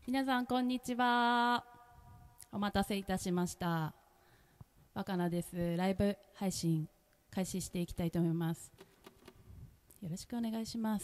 皆さんこんにちは。お待たせいたしました。若菜です。ライブ配信開始していきたいと思います。よろしくお願いします。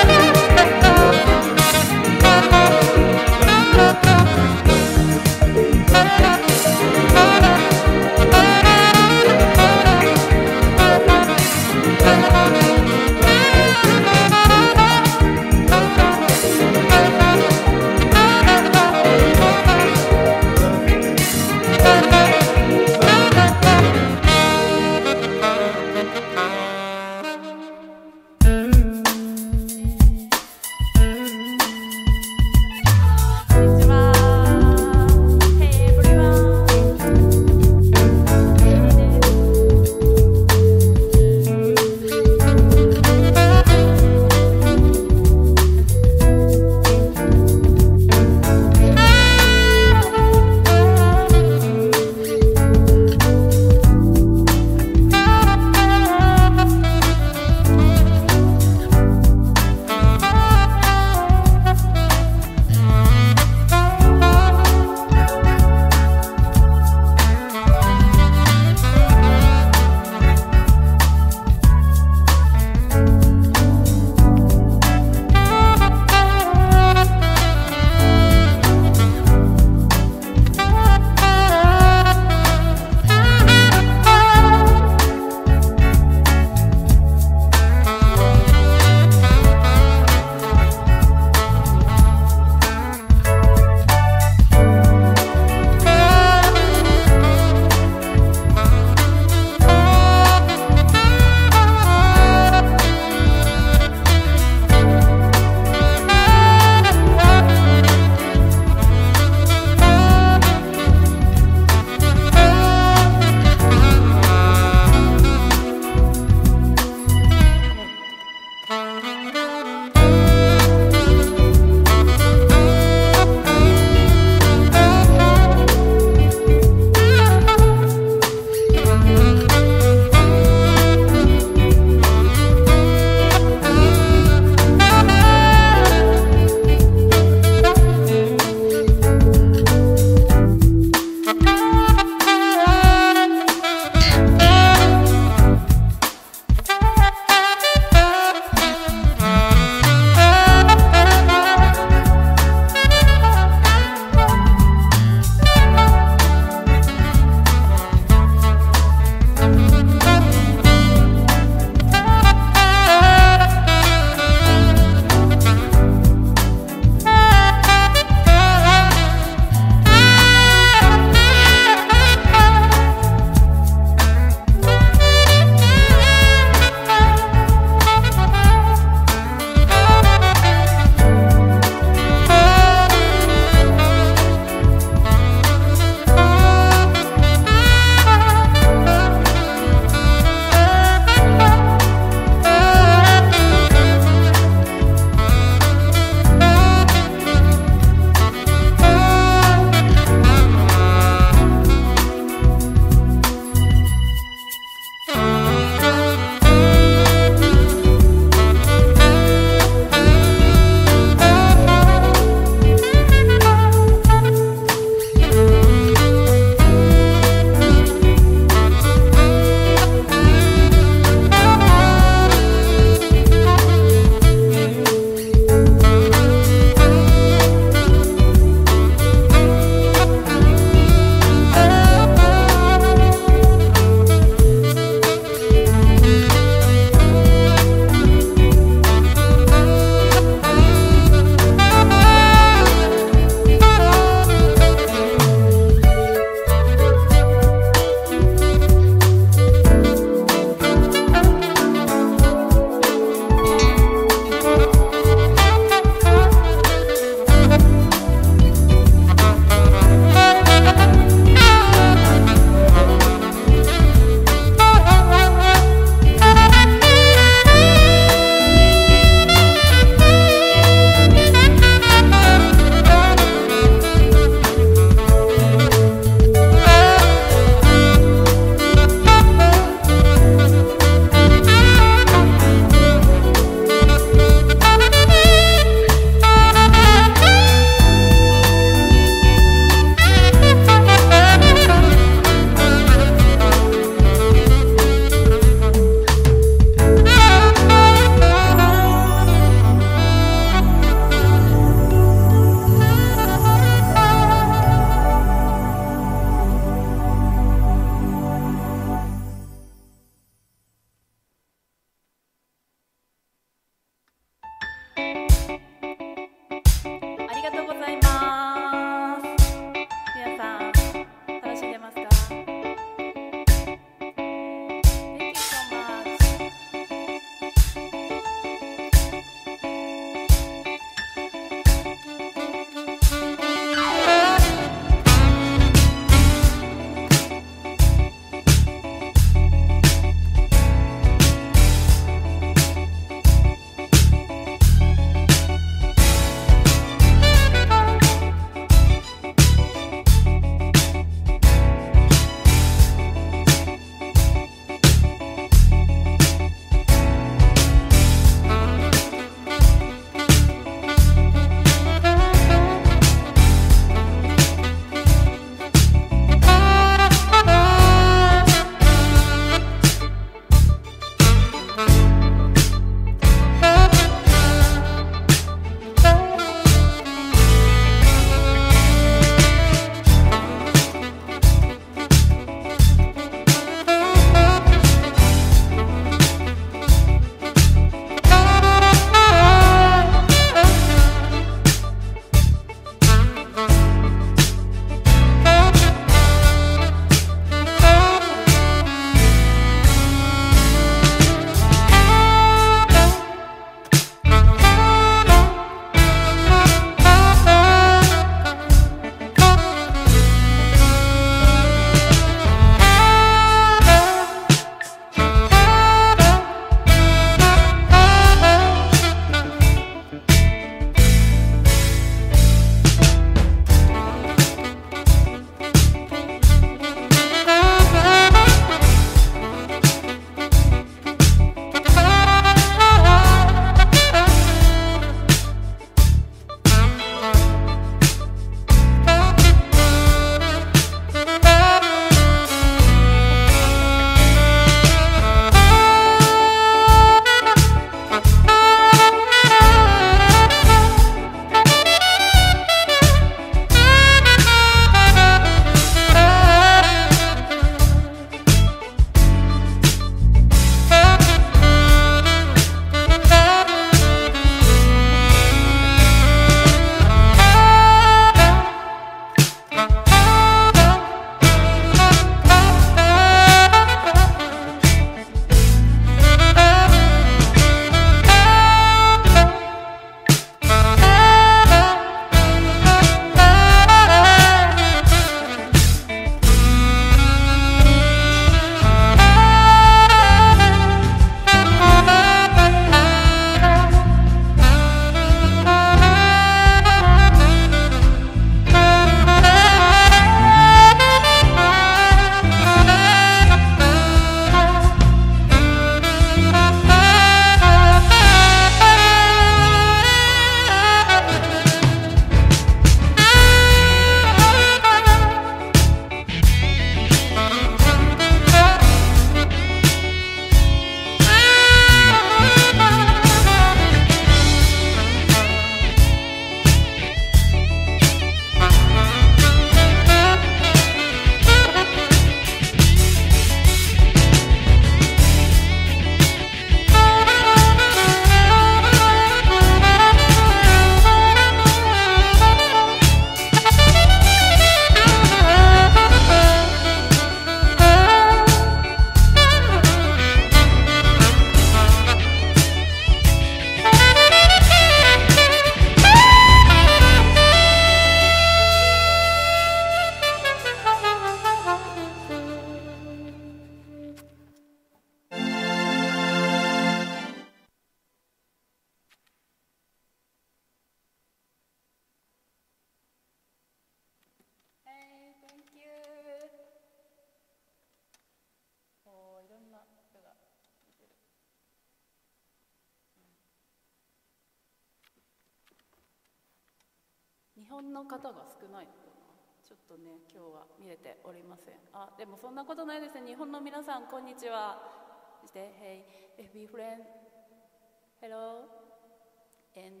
本の方が少ないのかな。ちょっとね、今日は見れておりません。あ、でもそんなことないですね。日本の皆さん、こんにちは。して、Hey, FB friend, hello, and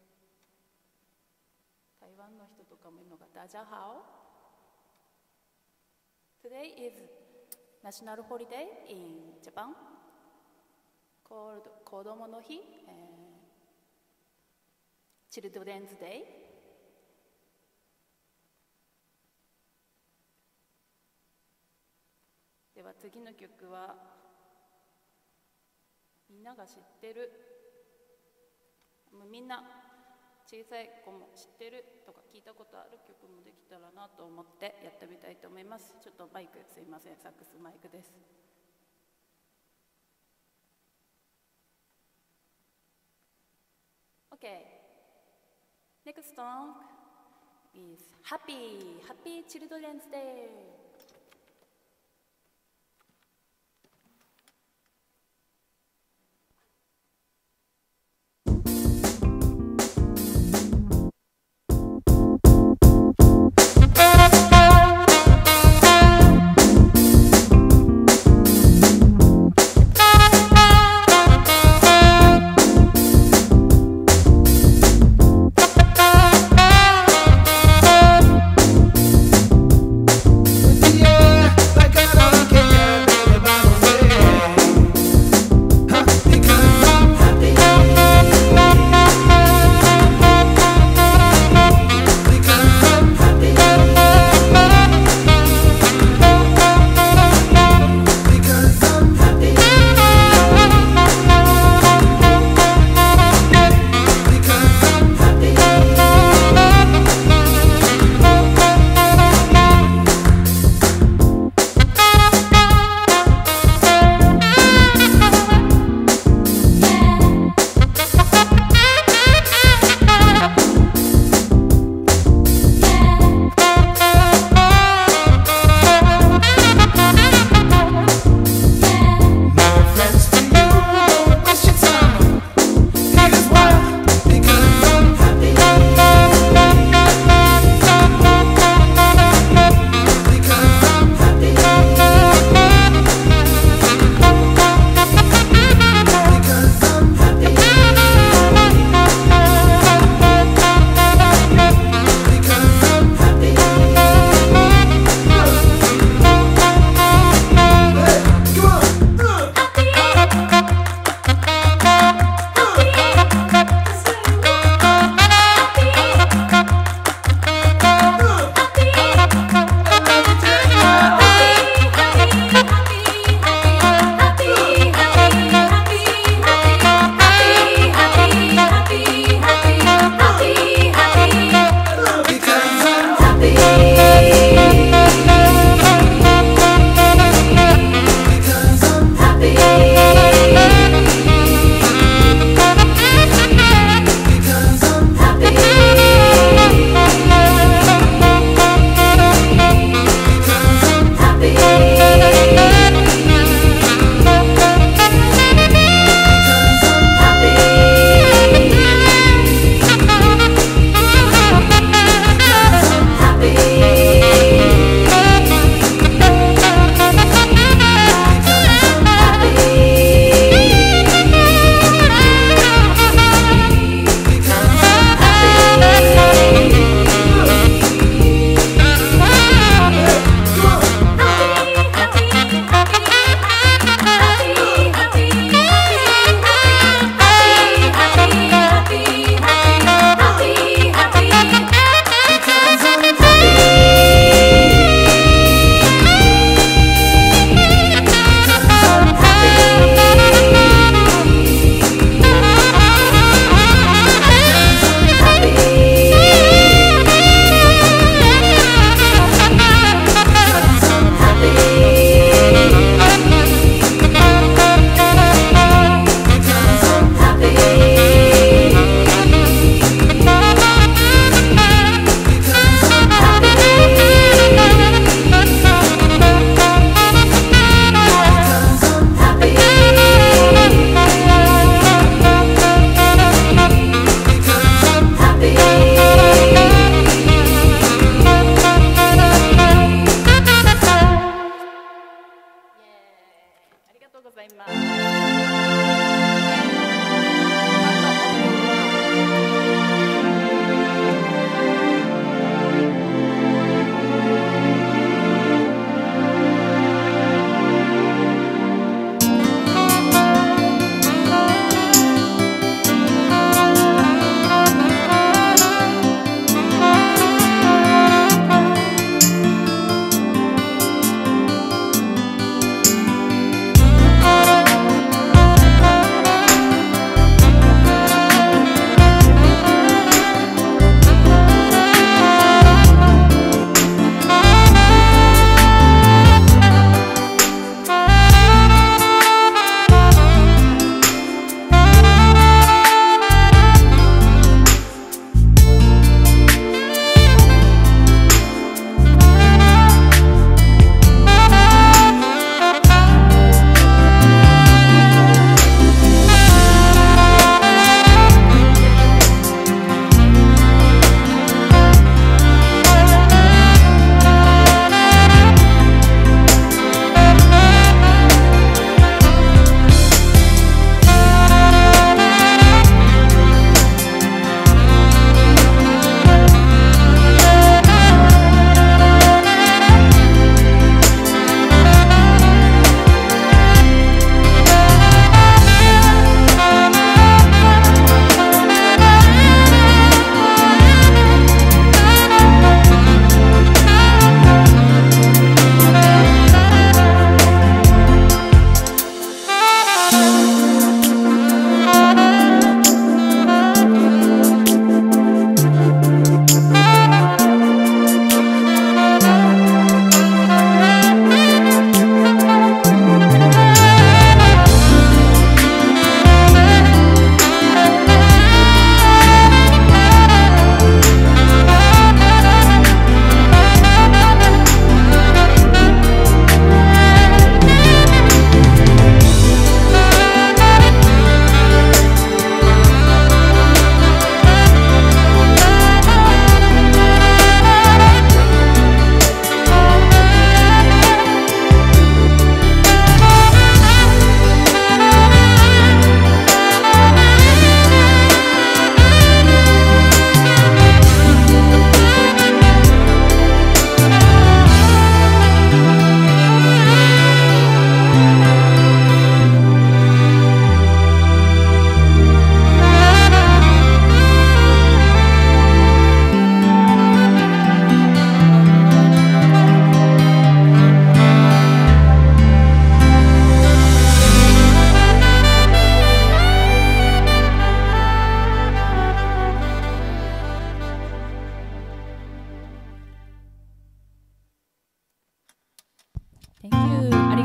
台湾の人とかもいるのか。ダジャハオ。Today is National Holiday in Japan called 子供の日、Children's Day。では次の曲はみんなが知ってる、みんな小さい子も知ってるとか聞いたことある曲もできたらなと思ってやってみたいと思います。ちょっとマイクすいません、サックスマイクです。OK。 Next song is Happy Children's Day。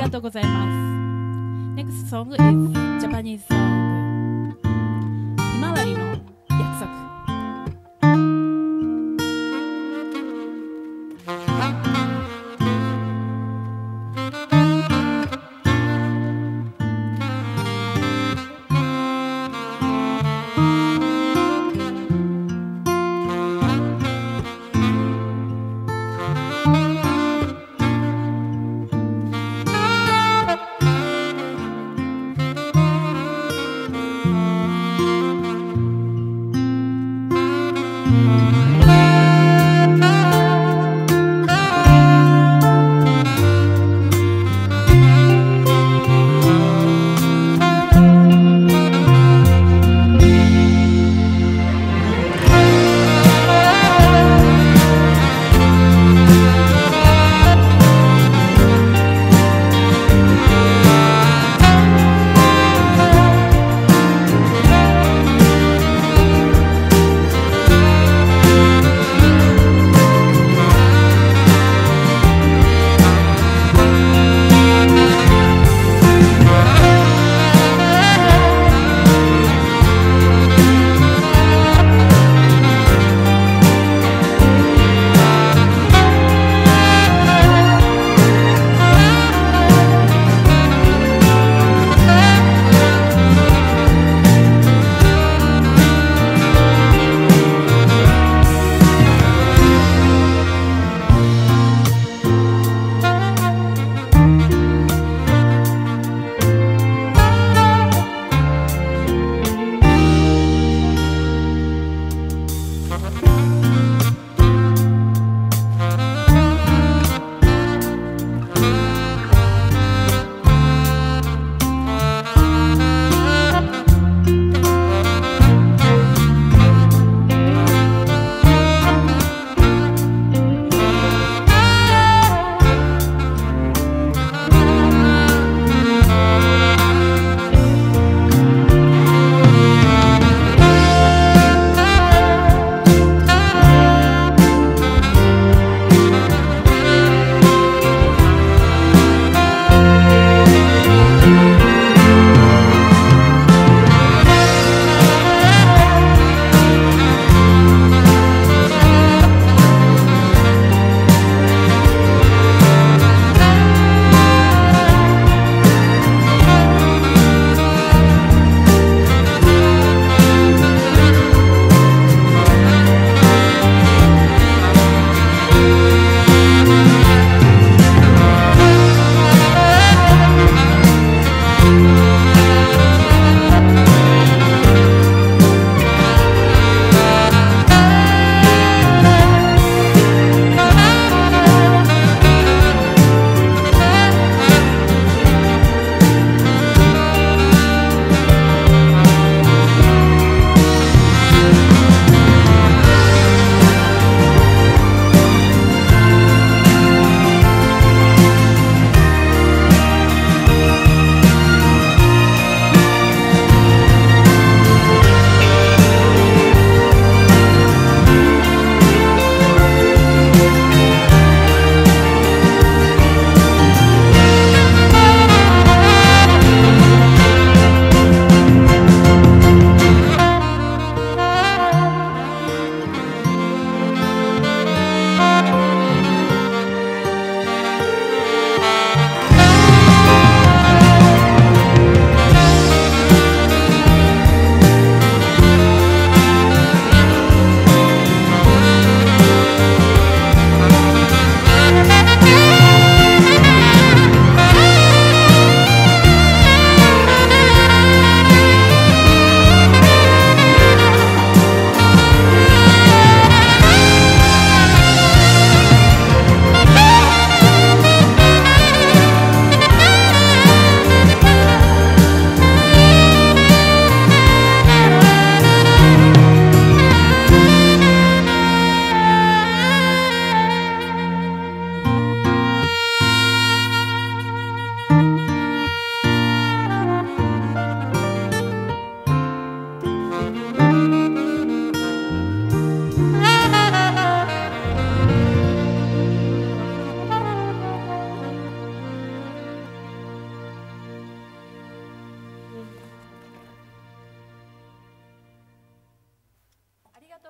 がとうございます。Next song is Japanese song ひまわりの約束。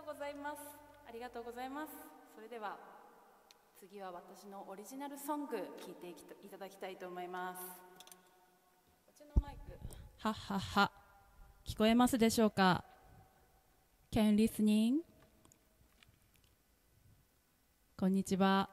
ございます。ありがとうございます。それでは次は私のオリジナルソング聴いていただきたいと思います。こっちのマイク、はっはっは、聞こえますでしょうか？ Can you listening? こんにちは。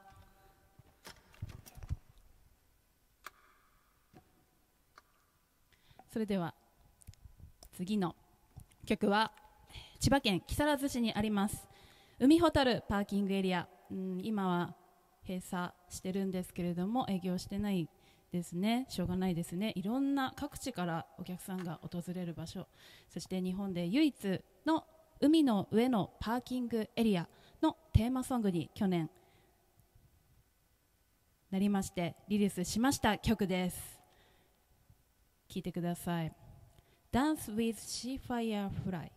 それでは次の曲は千葉県木更津市にあります海ほたるパーキングエリア、今は閉鎖してるんですけれども、営業してないですね。しょうがないですね。いろんな各地からお客さんが訪れる場所、そして日本で唯一の海の上のパーキングエリアのテーマソングに去年なりましてリリースしました曲です。聴いてください。 Dance with Sea Firefly。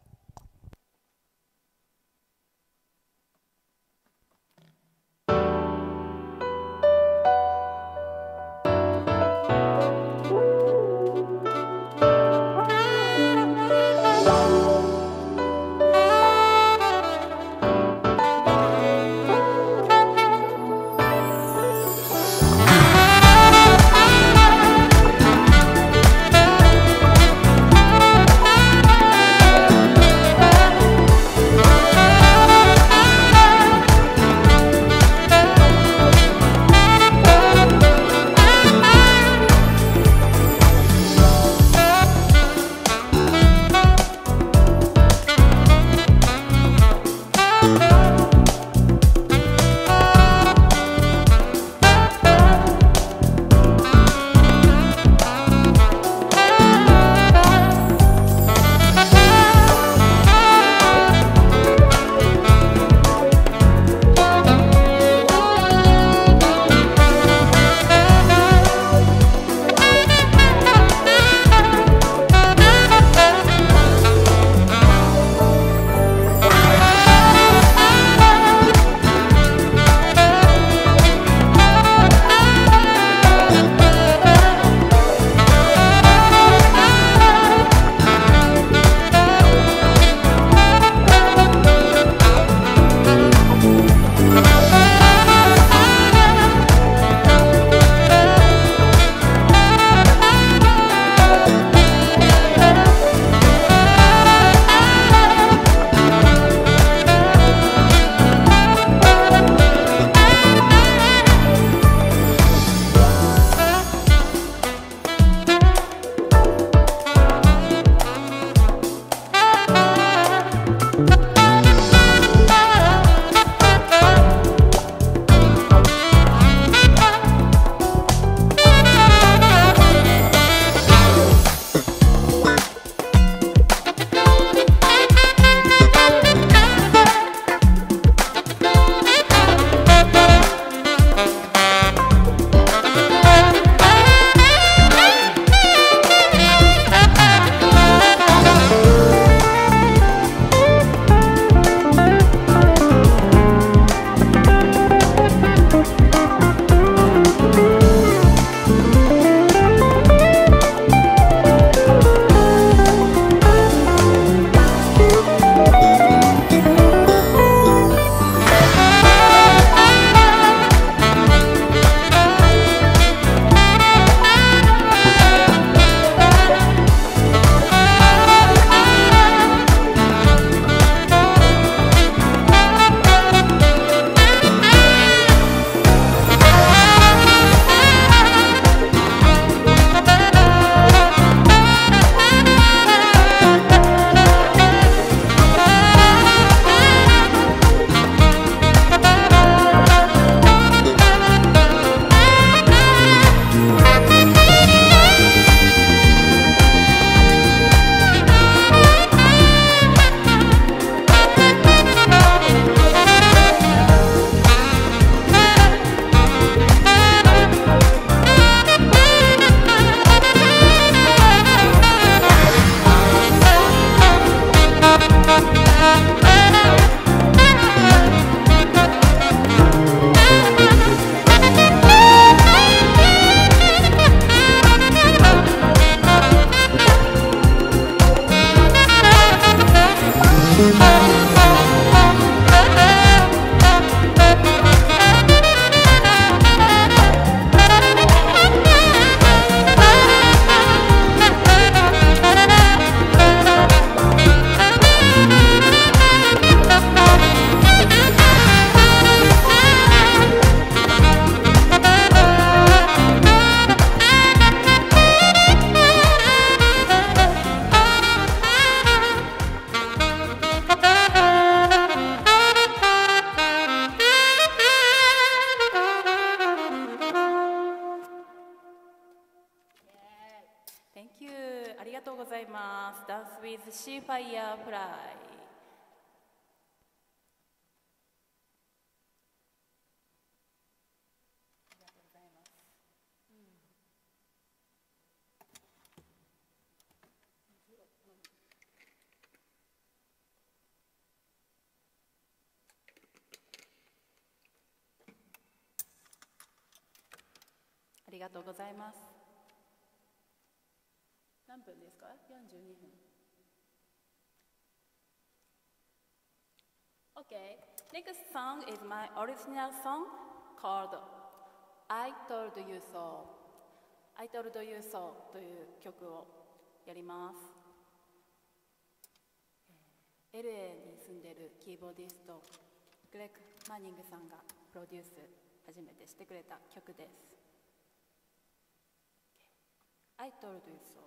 「 with Sea Firefly。ありがとうございます。何分ですか？42分。Okay, next song is my original song called I Told You So. I Told You So という曲をやります。LA に住んでいるキーボーディストグレッグ・マニングさんがプロデュース初めてしてくれた曲です。I told you so.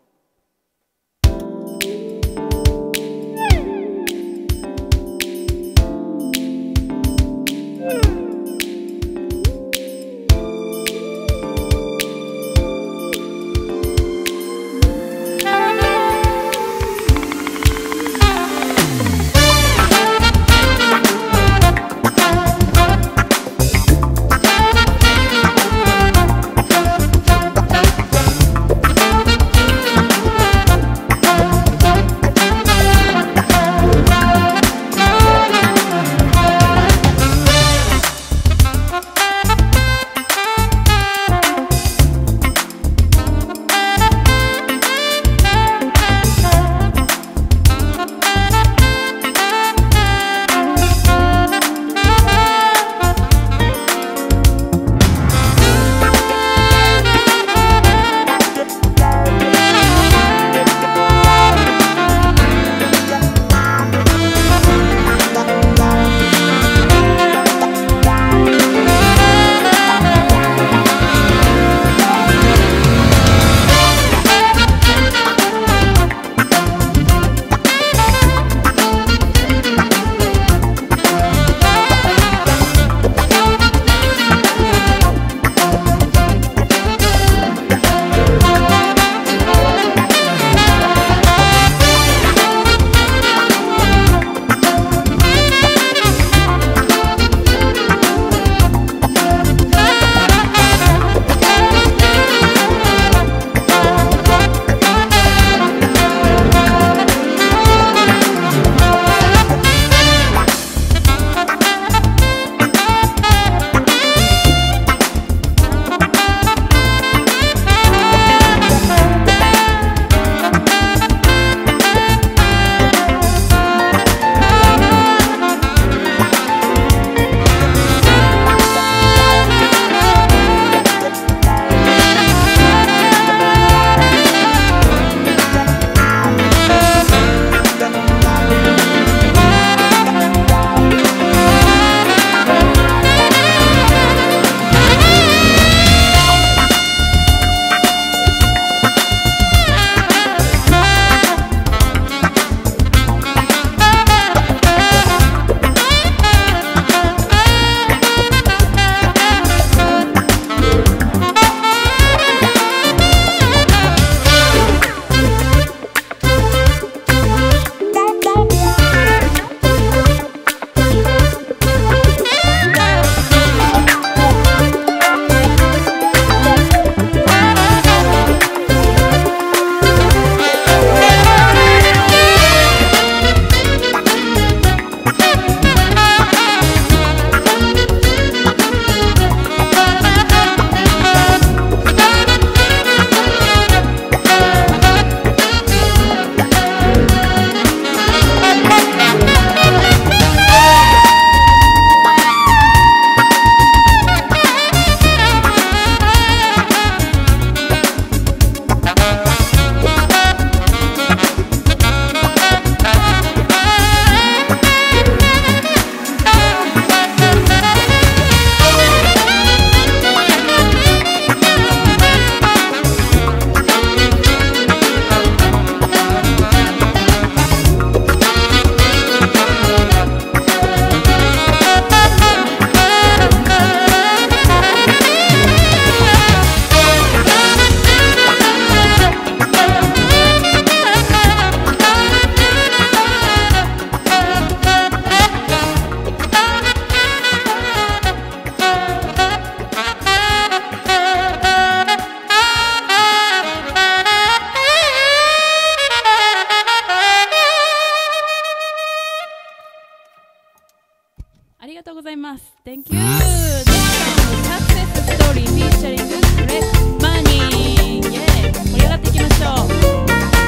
ありがとうございます。Thank you. Next song, Success Story featuring Greg Manning. イエーイ、盛り上がっていきましょう。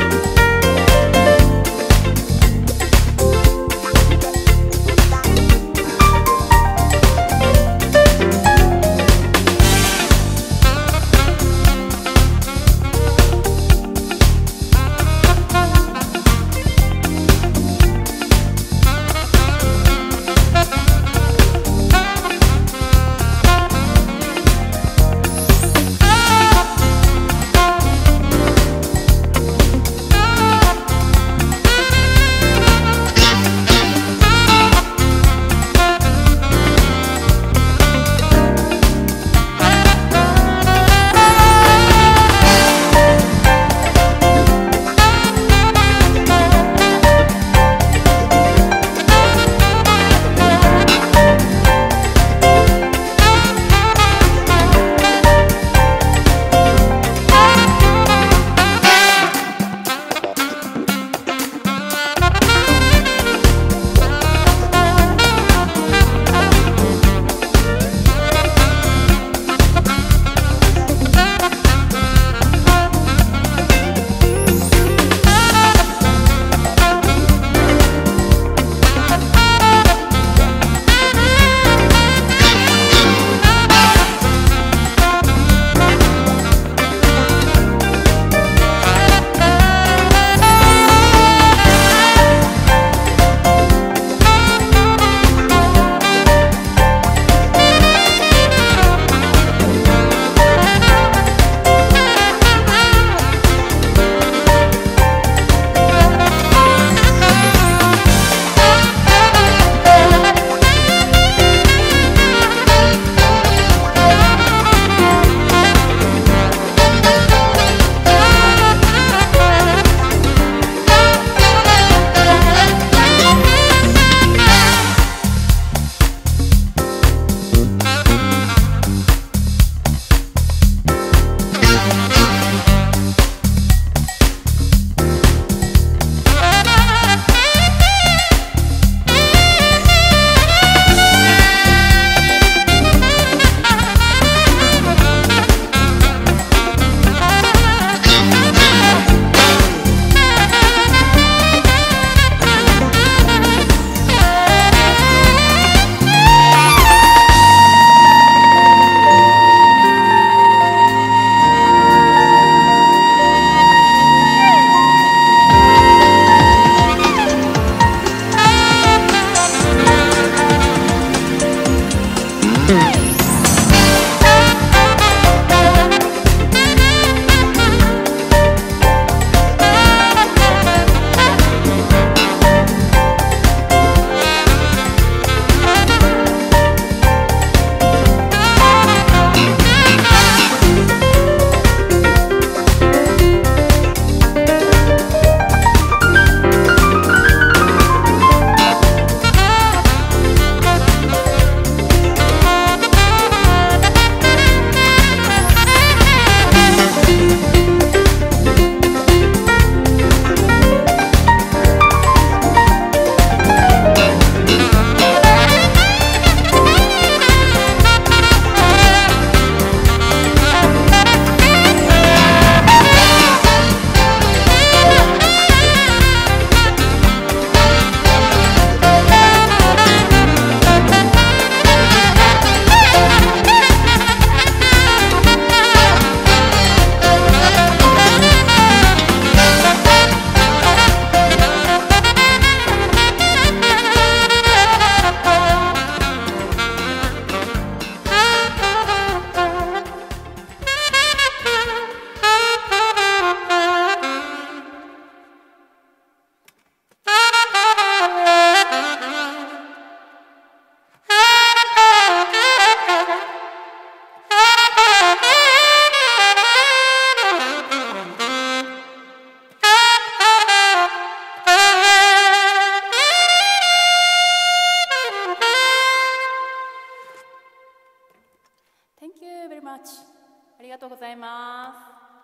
ありがとうございます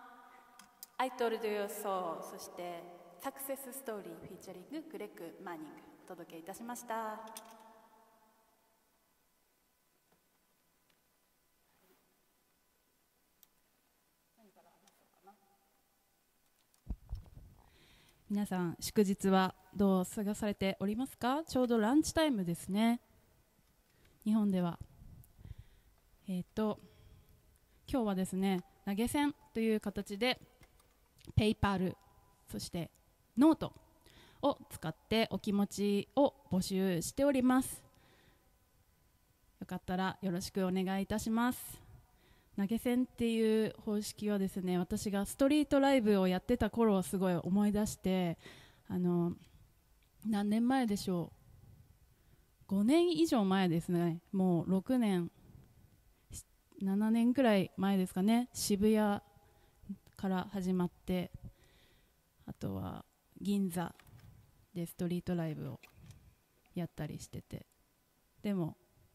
。I told you so、 そしてサクセスストーリーフィーチャリンググレッグ・マーニングお届けいたしました。 皆さん祝日はどう過ごされておりますか？ちょうどランチタイムですね、日本では。今日はですね、投げ銭という形でペイパル、そしてノートを使ってお気持ちを募集しております。よかったらよろしくお願いいたします。投げ銭っていう方式はですね、私がストリートライブをやってた頃をすごい思い出して、何年前でしょう、5年以上前ですね、もう6年7年くらい前ですかね。渋谷から始まって、あとは銀座でストリートライブをやったりしてて、でも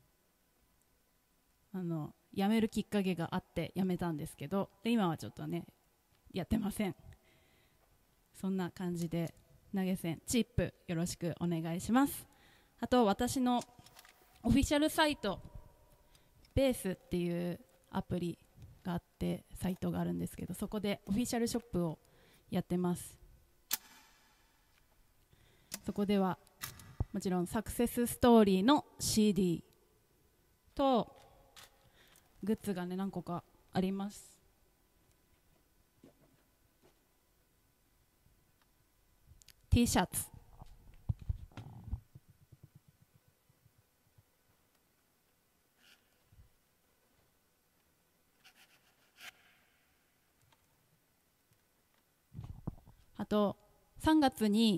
辞めるきっかけがあって辞めたんですけど、で今はちょっとねやってません。そんな感じで投げ銭チップよろしくお願いします。あと私のオフィシャルサイトベースっていうアプリがあって、サイトがあるんですけど、そこでオフィシャルショップをやってます。そこではもちろんサクセスストーリーの CD とグッズがね何個かあります。T シャツ、あと3月に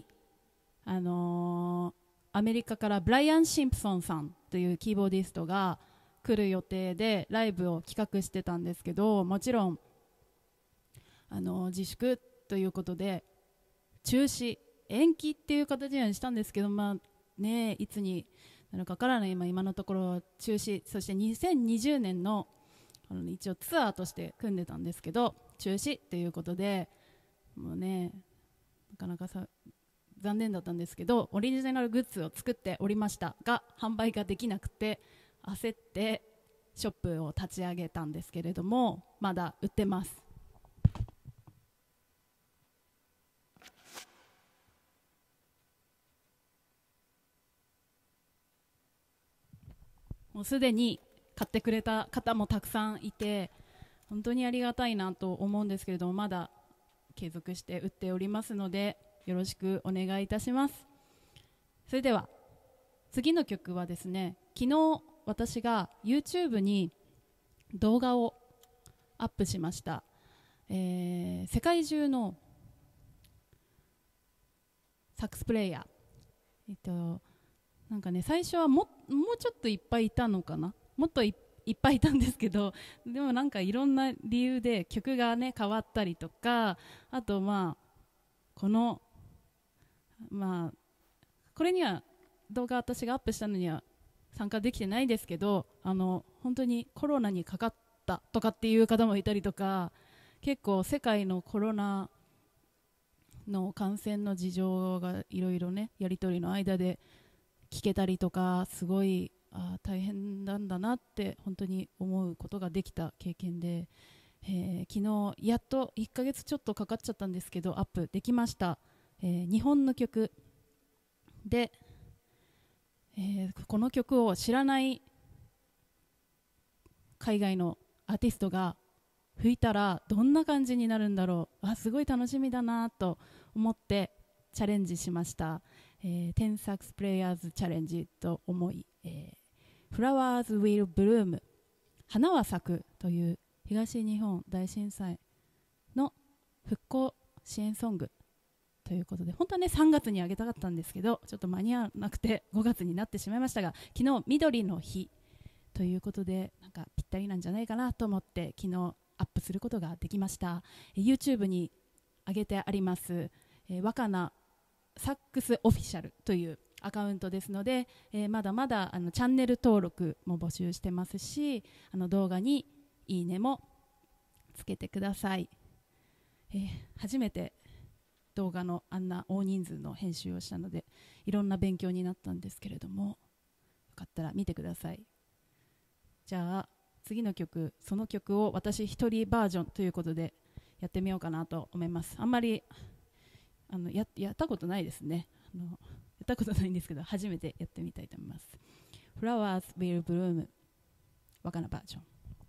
アメリカからブライアン・シンプソンさんというキーボーディストが来る予定でライブを企画してたんですけど、もちろん自粛ということで中止延期っていう形にしたんですけど、まあね、いつになるかわからない今のところ中止、そして2020年の一応ツアーとして組んでたんですけど中止ということで、もうねなかなか残念だったんですけど、オリジナルグッズを作っておりましたが販売ができなくて焦ってショップを立ち上げたんですけれども、まだ売ってます。もうすでに買ってくれた方もたくさんいて本当にありがたいなと思うんですけれども、まだ継続して売っておりますのでよろしくお願いいたします。それでは次の曲はですね、昨日私が YouTube に動画をアップしました。世界中のサックスプレイヤー、なんかね最初はもうちょっといっぱいいたのかな、もっといっぱいいたんですけど、でもなんかいろんな理由で曲がね変わったりとか、あとこれには動画私がアップしたのには参加できてないですけど、本当にコロナにかかったとかっていう方もいたりとか、結構世界のコロナの感染の事情がいろいろねやり取りの間で聞けたりとか、すごい大変なんだなって本当に思うことができた経験で、昨日やっと1ヶ月ちょっとかかっちゃったんですけどアップできました。日本の曲で、この曲を知らない海外のアーティストが吹いたらどんな感じになるんだろう、すごい楽しみだなと思ってチャレンジしました。10サックスプレイヤーズチャレンジと思い、Flowers Will Bloom 花は咲くという東日本大震災の復興支援ソングということで、本当はね3月にあげたかったんですけどちょっと間に合わなくて5月になってしまいましたが、昨日緑の日ということでなんかぴったりなんじゃないかなと思って昨日アップすることができました。YouTube に上げてあります、若菜サックスオフィシャルというアカウントですので、まだまだチャンネル登録も募集してますし、動画にいいねもつけてください。初めて動画のあんな大人数の編集をしたのでいろんな勉強になったんですけれども、よかったら見てください。じゃあ次の曲、その曲を私一人バージョンということでやってみようかなと思います。あんまりやったことないですね。やったことないんですけど、初めてやってみたいと思います。Flowers Will Bloom 若菜バージョン。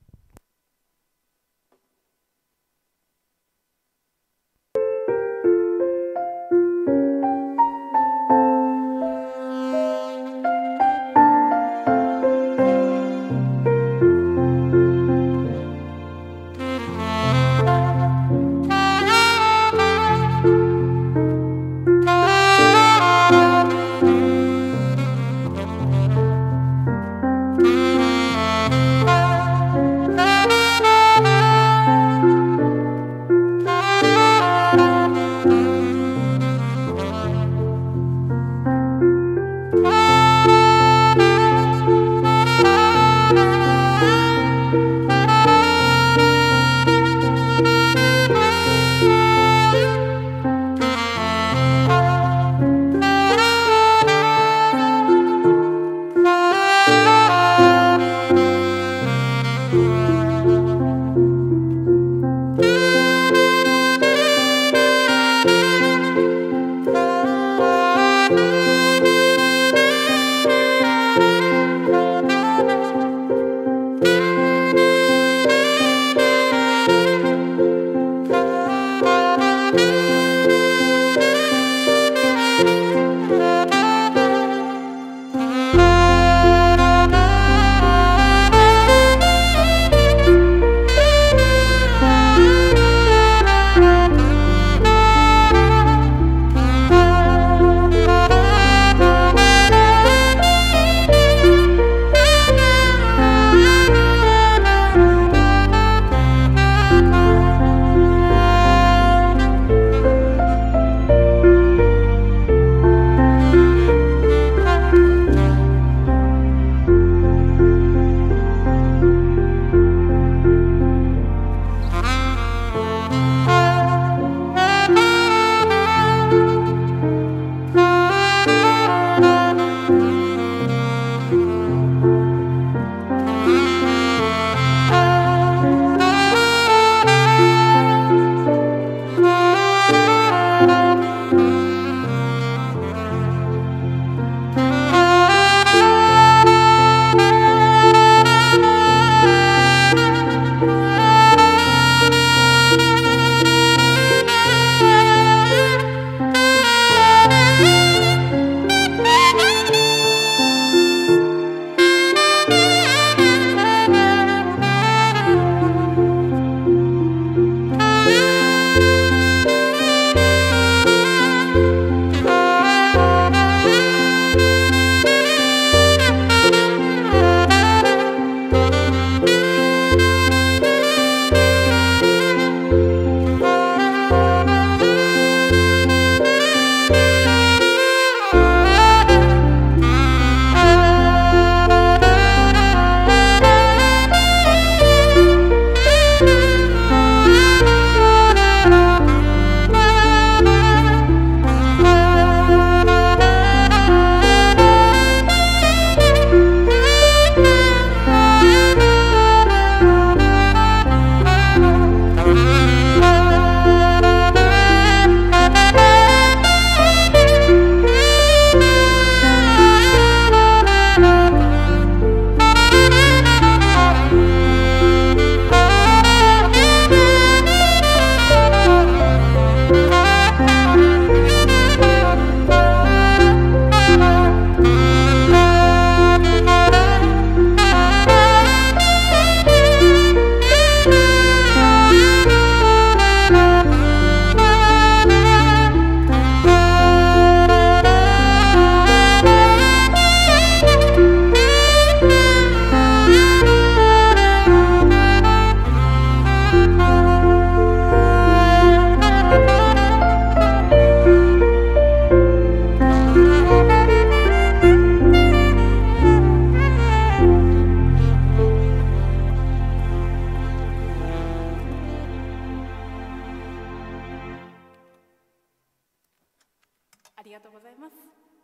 りがとうございます。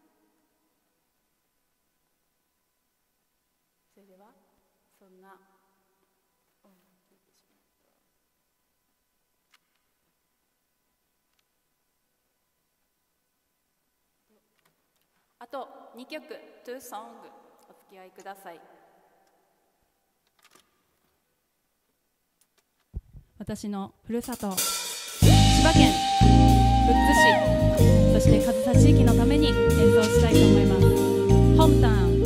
それではそんなと2曲2ソングお付き合いください。私のふるさと千葉県富津市、そして上総地域のために演奏したいと思います。ホームタウン。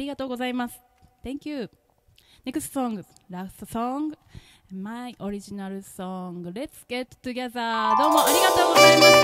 りがとうございます。Thank you. Next song, last song, my original song, Let's Get Together. どうもありがとうございました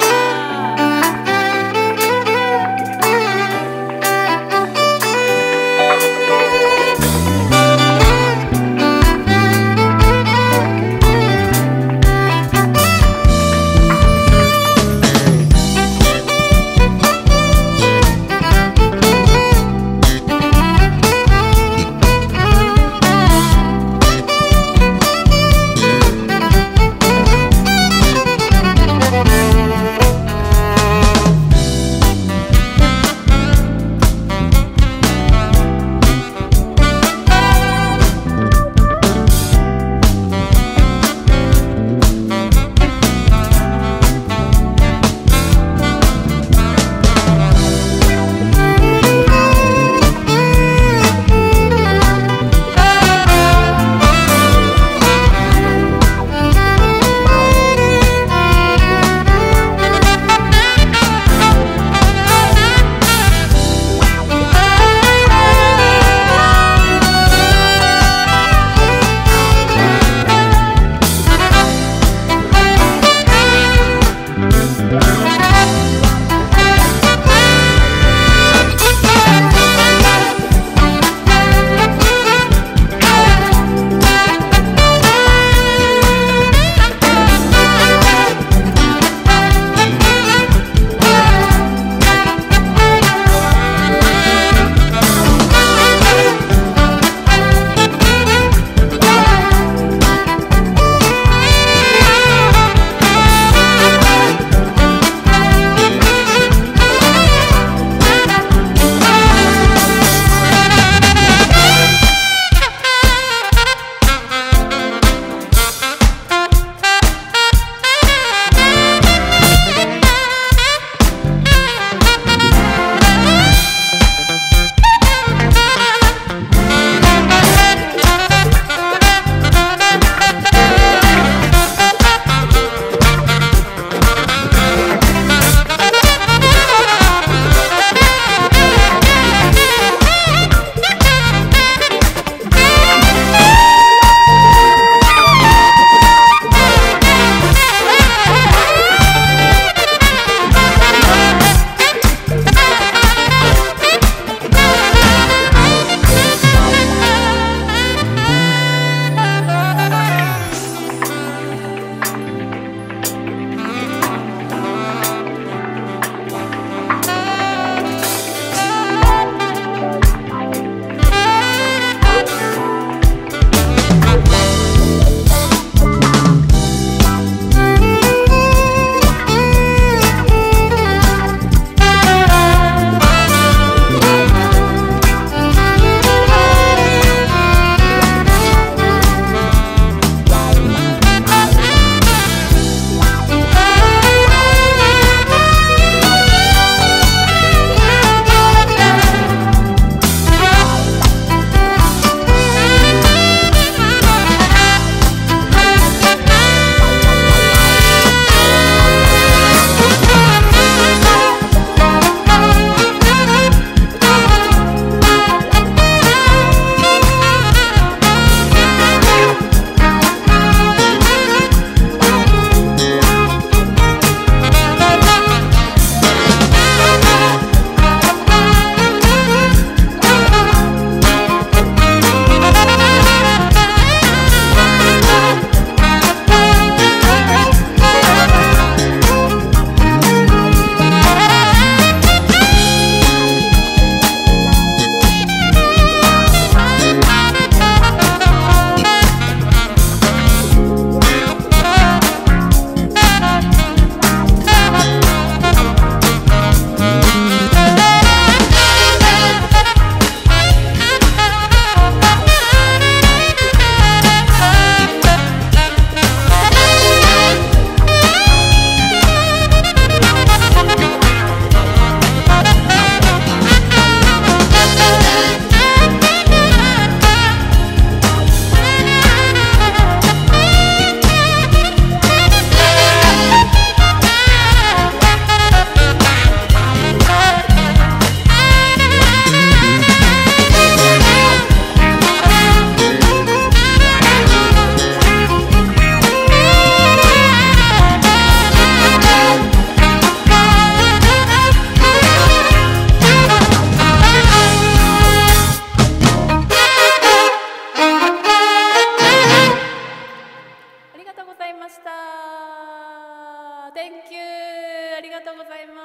した。 Thank you。 ありがとうございます。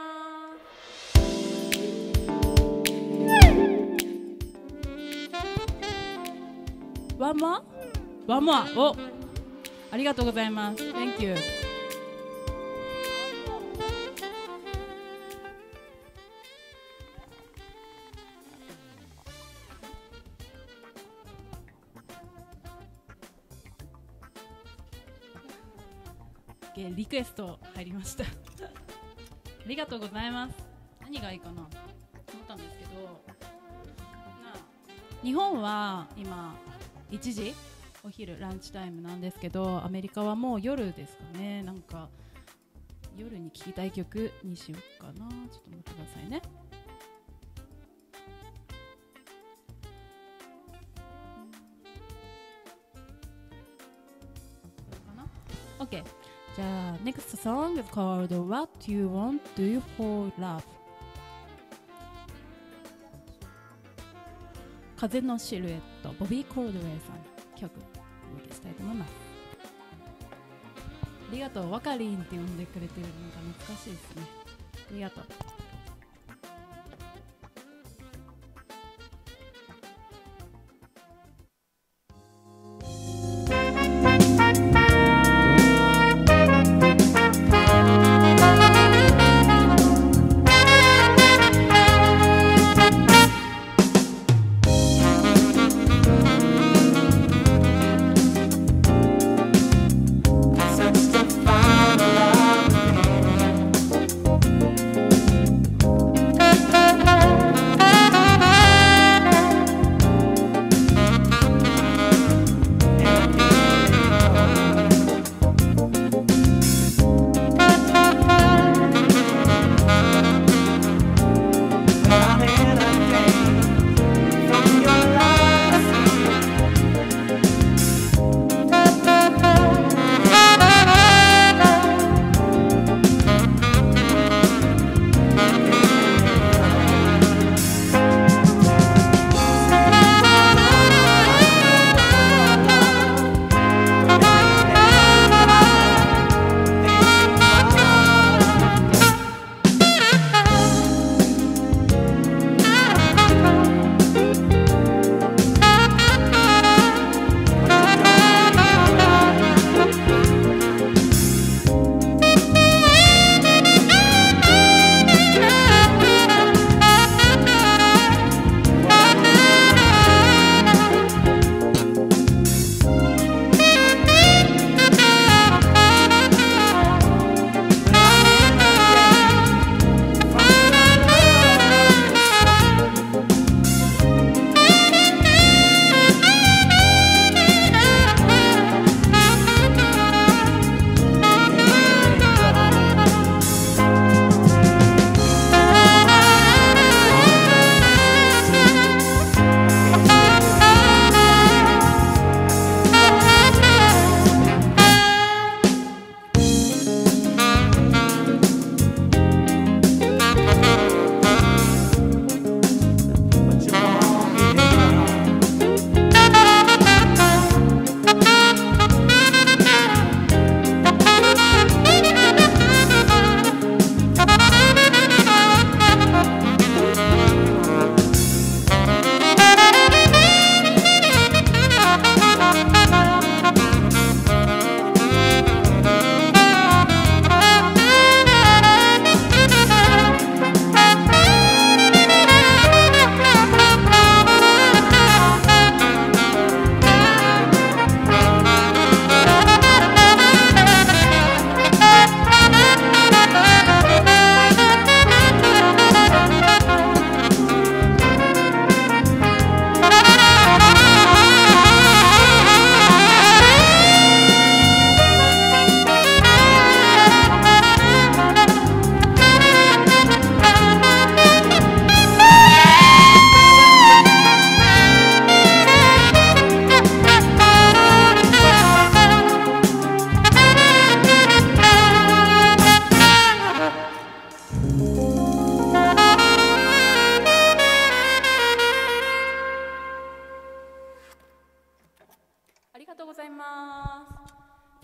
ワンモアお、ありがとうございます。 Thank you。 リクエスト入りましたありがとうございます。何がいいかなと思ったんですけど、日本は今1時お昼ランチタイムなんですけど、アメリカはもう夜ですかね。なんか夜に聴きたい曲にしようかな。ちょっと待ってくださいね。OK。 じゃあ Next song is called What You Want Do You For Love。 風のシルエット、ボビー・コールドウェイさん曲お届けしたいと思います。ありがとう。ワカリンって呼んでくれてるのが懐かしいですね。ありがとう。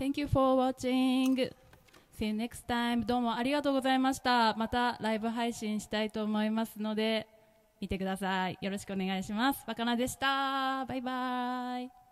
Thank you for watching. See you next time. どうもありがとうございました。またライブ配信したいと思いますので見てください。よろしくお願いします。若菜でした。バイバイ。